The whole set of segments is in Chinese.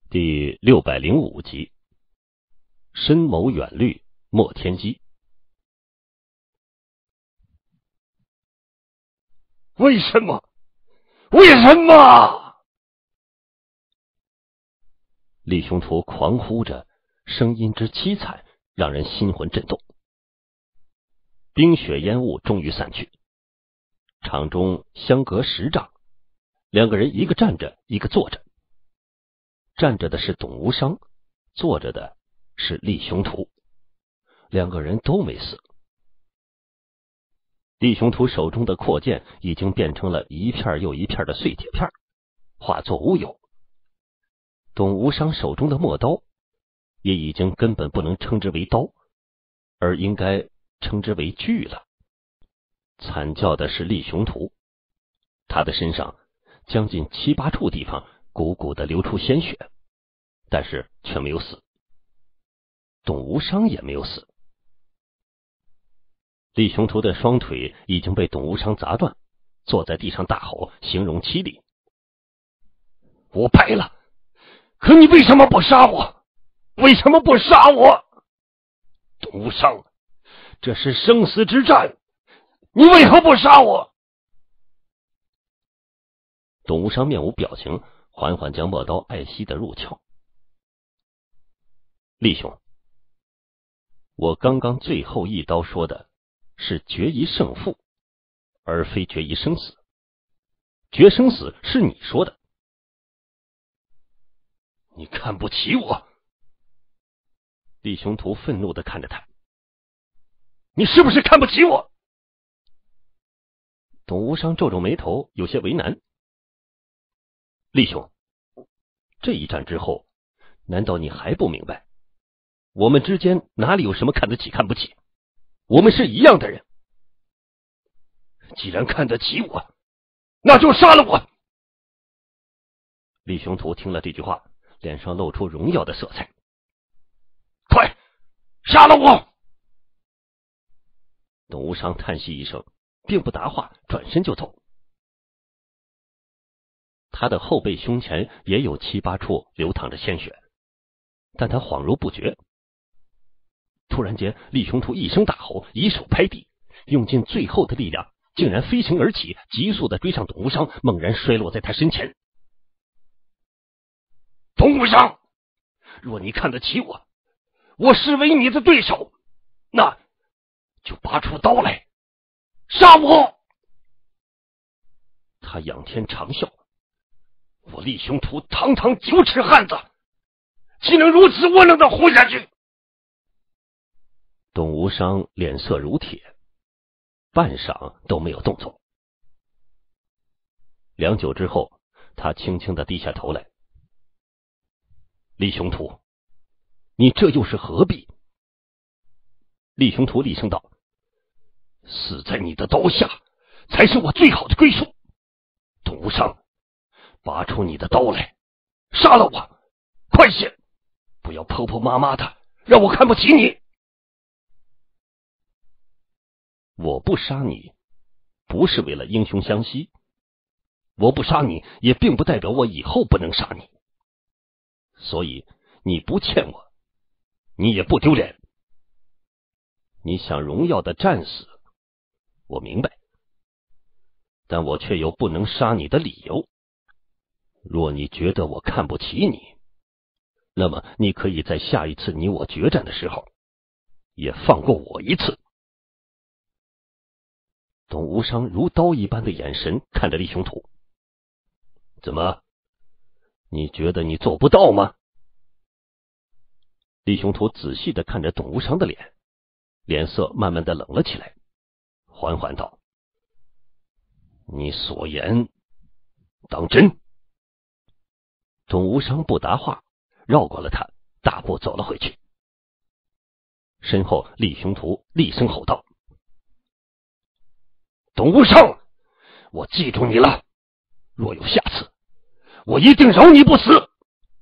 第605集，深谋远虑，莫天机。 为什么？为什么？ 李雄图狂呼着，声音之凄惨，让人心魂震动。冰雪烟雾终于散去，场中相隔10丈，两个人一个站着，一个坐着。站着的是董无伤，坐着的是李雄图，两个人都没死。李雄图手中的阔剑已经变成了一片又一片的碎铁片，化作乌有。董无伤手中的陌刀也已经根本不能称之为刀，而应该称之为锯了。惨叫的是李雄图，他的身上将近7、8处地方鼓鼓的流出鲜血，但是却没有死。董无伤也没有死。李雄图的双腿已经被董无伤砸断，坐在地上大吼，形容凄厉。 我败了，可你为什么不杀我？为什么不杀我？董无伤，这是生死之战，你为何不杀我？ 董无伤面无表情，缓缓将陌刀爱惜的入鞘。李兄，我刚刚最后一刀说的是决一胜负，而非决一生死。决生死是你说的。 你看不起我？ 李雄图愤怒地看着他。 你是不是看不起我？ 董无伤皱皱眉头，有些为难。李兄，这一战之后，难道你还不明白？我们之间哪里有什么看得起看不起？我们是一样的人。 既然看得起我，那就杀了我！ 李雄图听了这句话，脸上露出荣耀的色彩。 快，杀了我！ 董无伤叹息一声，并不答话，转身就走。他的后背胸前也有7、8处流淌着鲜血，但他恍如不觉。突然间，李雄图一声大吼，一手拍地，用尽最后的力量，竟然飞行而起，急速的追上董无伤，猛然摔落在他身前。 董无伤，若你看得起我，我视为你的对手，那就拔出刀来，杀我！ 他仰天长啸。 我李雄图堂堂9尺汉子，岂能如此窝囊的活下去？ 董无伤脸色如铁，半晌都没有动作。良久之后，他轻轻地低下头来。李雄图，你这又是何必？李雄图厉声道： 死在你的刀下，才是我最好的归宿。董无伤，拔出你的刀来，杀了我！快些，不要婆婆妈妈的，让我看不起你。 我不杀你，不是为了英雄相惜。我不杀你，也并不代表我以后不能杀你。所以你不欠我，你也不丢脸。你想荣耀的战死，我明白，但我却有不能杀你的理由。若你觉得我看不起你，那么你可以在下一次你我决战的时候，也放过我一次。董无伤如刀一般的眼神看着李雄图。怎么，你觉得你做不到吗？李雄图仔细的看着董无伤的脸，脸色慢慢的冷了起来，缓缓道：你所言当真？董无伤不答话，绕过了他，大步走了回去。身后李雄图厉声吼道： 董无伤，我记住你了，若有下次，我一定饶你不死。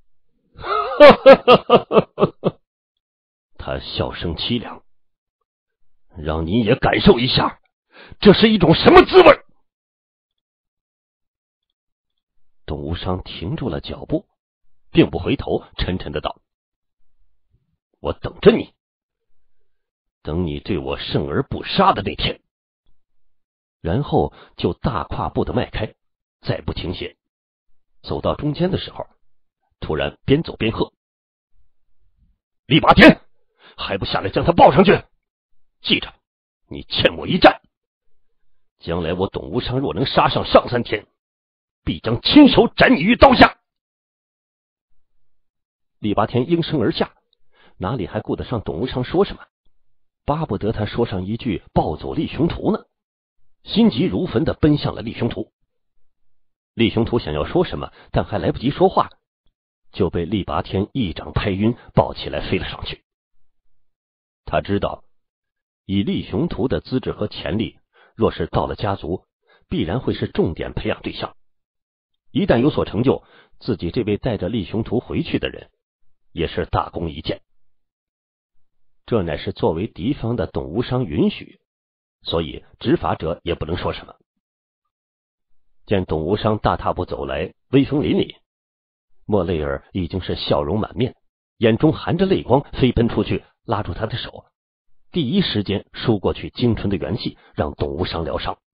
他笑声凄凉，让你也感受一下，这是一种什么滋味。董无伤停住了脚步， 并不回头，沉沉的道：“我等着你，等你对我胜而不杀的那天。”然后就大跨步的迈开，再不停歇。走到中间的时候，突然边走边喝：“李霸天，还不下来将他抱上去！记着，你欠我一战。将来我董无伤若能杀上上3天，必将亲手斩你于刀下。”李霸天应声而下，哪里还顾得上董无伤说什么，巴不得他说上一句抱走厉雄图呢，心急如焚的奔向了厉雄图。厉雄图想要说什么，但还来不及说话，就被厉拔天一掌拍晕，抱起来飞了上去。他知道以厉雄图的资质和潜力，若是到了家族，必然会是重点培养对象。一旦有所成就，自己这位带着厉雄图回去的人也是大功一件。这乃是作为敌方的董无伤允许，所以执法者也不能说什么。见董无伤大踏步走来，威风凛凛，莫雷尔已经是笑容满面，眼中含着泪光，飞奔出去拉住他的手，第一时间输过去精纯的元气，让董无伤疗伤。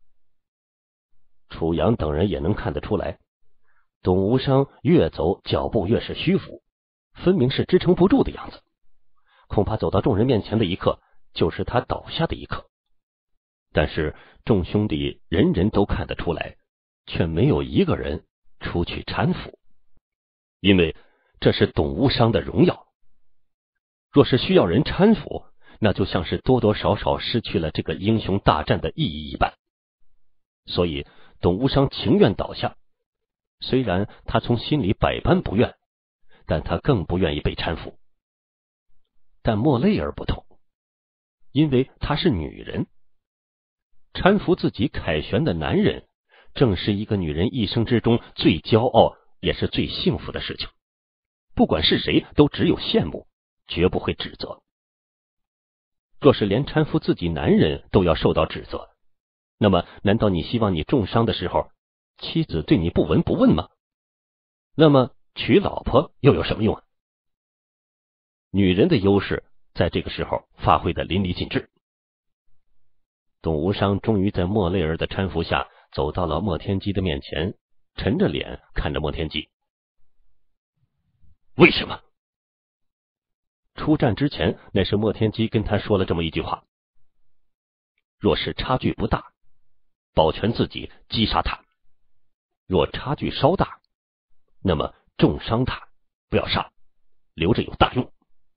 楚阳等人也能看得出来，董无伤越走脚步越是虚浮，分明是支撑不住的样子，恐怕走到众人面前的一刻，就是他倒下的一刻。但是众兄弟人人都看得出来，却没有一个人出去搀扶，因为这是董无伤的荣耀。若是需要人搀扶，那就像是多多少少失去了这个英雄大战的意义一般。所以董无伤情愿倒下，虽然他从心里百般不愿，但他更不愿意被搀扶。但莫雷尔不同，因为她是女人，搀扶自己凯旋的男人，正是一个女人一生之中最骄傲也是最幸福的事情。不管是谁，都只有羡慕，绝不会指责。若是连搀扶自己男人都要受到指责，那么难道你希望你重伤的时候，妻子对你不闻不问吗？那么娶老婆又有什么用啊？女人的优势在这个时候发挥的淋漓尽致。董无伤终于在莫雷尔的搀扶下走到了莫天基的面前，沉着脸看着莫天基。为什么？出战之前，那是莫天基跟他说了这么一句话：若是差距不大，保全自己击杀他；若差距稍大，那么重伤他，不要杀，留着有大用。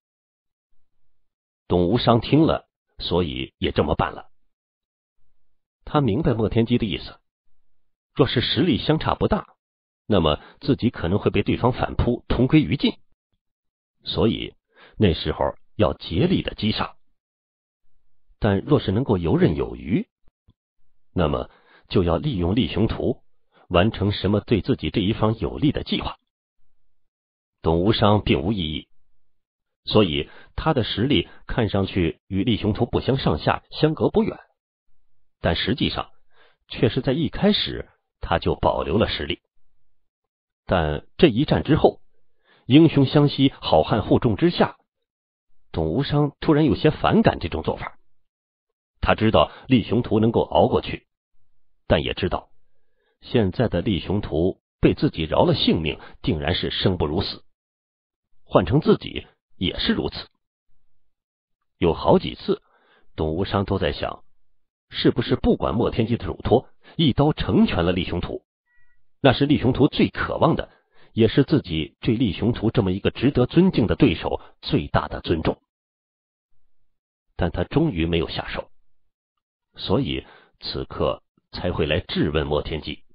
董无伤听了，所以也这么办了。他明白莫天基的意思，若是实力相差不大，那么自己可能会被对方反扑，同归于尽，所以那时候要竭力的击杀。但若是能够游刃有余，那么就要利用厉雄图完成什么对自己这一方有利的计划。董无伤并无异议，所以他的实力看上去与厉雄图不相上下，相隔不远，但实际上却是在一开始他就保留了实力。但这一战之后，英雄相惜，好汉护众之下，董无伤突然有些反感这种做法。他知道厉雄图能够熬过去，但也知道现在的厉雄图被自己饶了性命，定然是生不如死。换成自己也是如此。有好几次董无伤都在想，是不是不管莫天基的嘱托，一刀成全了厉雄图，那是厉雄图最渴望的，也是自己对厉雄图这么一个值得尊敬的对手最大的尊重。但他终于没有下手，所以此刻才会来质问莫天基。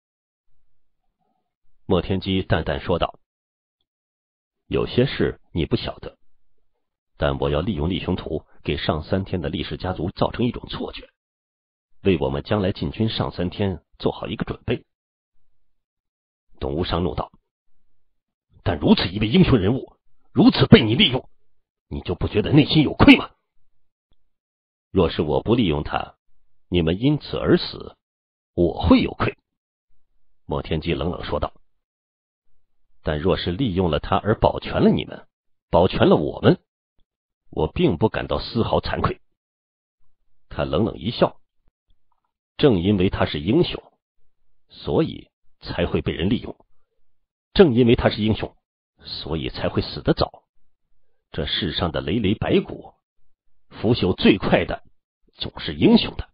莫天基淡淡说道：有些事你不晓得，但我要利用厉雄图给上3天的厉氏家族造成一种错觉，为我们将来进军上3天做好一个准备。董无伤怒道：但如此一位英雄人物，如此被你利用，你就不觉得内心有愧吗？若是我不利用他，你们因此而死，我会有愧。莫天基冷冷说道。 但若是利用了他而保全了你们，保全了我们，我并不感到丝毫惭愧。他冷冷一笑，正因为他是英雄，所以才会被人利用，正因为他是英雄，所以才会死得早。这世上的累累白骨，腐朽最快的总是英雄的。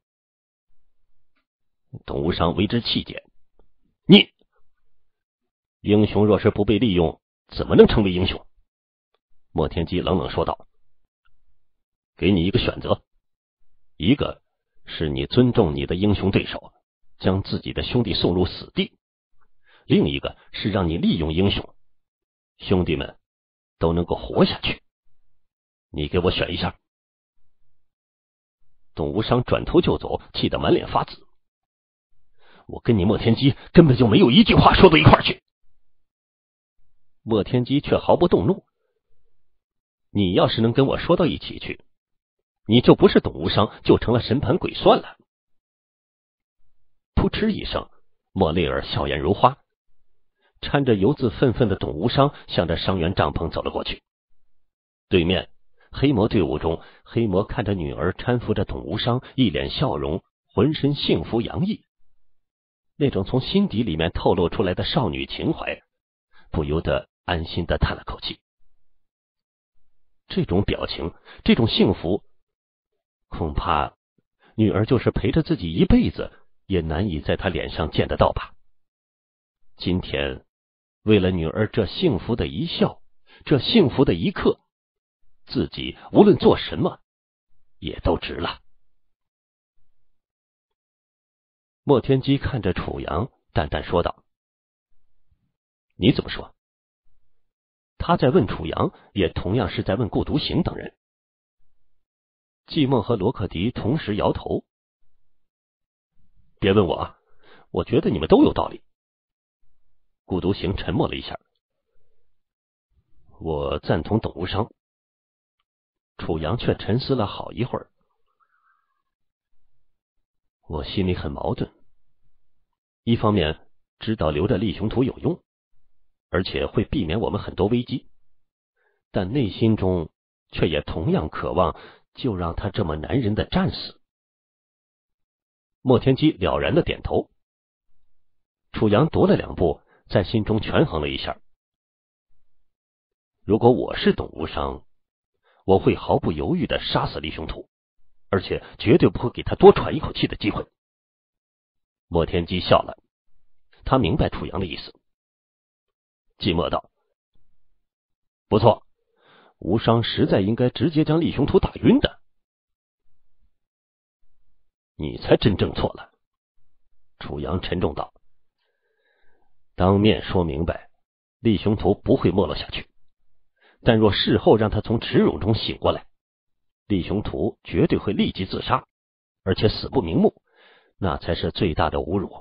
董无伤为之气结，你英雄若是不被利用，怎么能成为英雄？莫天基冷冷说道。给你一个选择，一个是你尊重你的英雄对手，将自己的兄弟送入死地，另一个是让你利用英雄，兄弟们都能够活下去。你给我选一下。董无伤转头就走，气得满脸发紫。我跟你莫天基根本就没有一句话说到一块去。莫天基却毫不动怒。你要是能跟我说到一起去，你就不是董无伤，就成了神盘鬼算了。噗嗤一声，莫雷尔笑颜如花，搀着犹自愤愤的董无伤向着伤员帐篷走了过去。对面黑魔队伍中，黑魔看着女儿搀扶着董无伤，一脸笑容，浑身幸福洋溢，那种从心底里面透露出来的少女情怀，不由得安心地叹了口气。这种表情，这种幸福，恐怕女儿就是陪着自己一辈子，也难以在她脸上见得到吧。今天为了女儿这幸福的一笑，这幸福的一刻，自己无论做什么也都值了。莫天基看着楚阳，淡淡说道：你怎么说？他在问楚阳，也同样是在问顾独行等人。季梦和罗克迪同时摇头。别问我啊，我觉得你们都有道理。顾独行沉默了一下。我赞同董无伤。楚阳却沉思了好一会儿。我心里很矛盾，一方面知道留着立雄图有用，而且会避免我们很多危机，但内心中却也同样渴望就让他这么男人的战死。莫天基了然的点头。楚阳踱了两步，在心中权衡了一下。如果我是董无伤，我会毫不犹豫的杀死立雄图，而且绝对不会给他多喘一口气的机会。莫天基笑了，他明白楚阳的意思。季默道：不错，无伤实在应该直接将立雄图打晕的。你才真正错了。楚阳沉重道：当面说明白，立雄图不会没落下去，但若事后让他从耻辱中醒过来，立雄图绝对会立即自杀，而且死不瞑目，那才是最大的侮辱。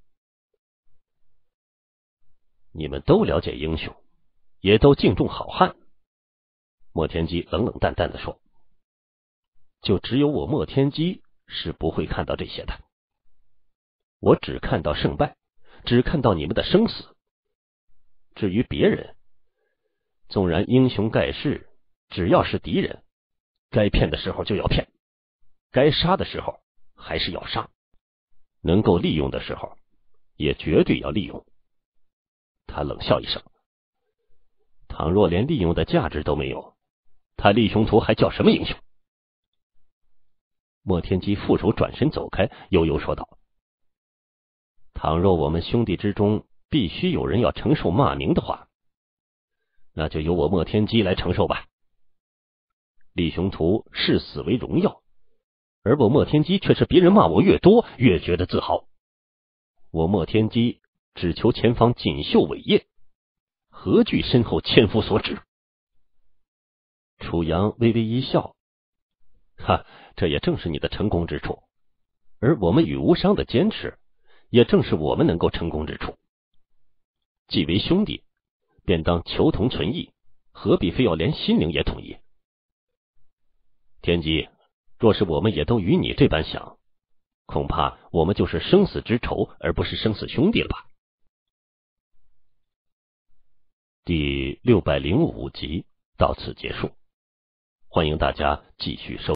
你们都了解英雄，也都敬重好汉。莫天基冷冷淡淡的说，就只有我莫天基是不会看到这些的。我只看到胜败，只看到你们的生死。至于别人，纵然英雄盖世，只要是敌人，该骗的时候就要骗，该杀的时候还是要杀，能够利用的时候也绝对要利用。他冷笑一声，倘若连利用的价值都没有，他立雄图还叫什么英雄？莫天基负手转身走开，悠悠说道：倘若我们兄弟之中必须有人要承受骂名的话，那就由我莫天基来承受吧。立雄图视死为荣耀，而我莫天基却是别人骂我越多越觉得自豪。我莫天基只求前方锦绣伟业，何惧身后千夫所指？楚阳微微一笑，哈，这也正是你的成功之处，而我们与无伤的坚持，也正是我们能够成功之处。既为兄弟，便当求同存异，何必非要连心灵也统一？天机，若是我们也都与你这般想，恐怕我们就是生死之仇，而不是生死兄弟了吧？ 第605集到此结束，欢迎大家继续收听。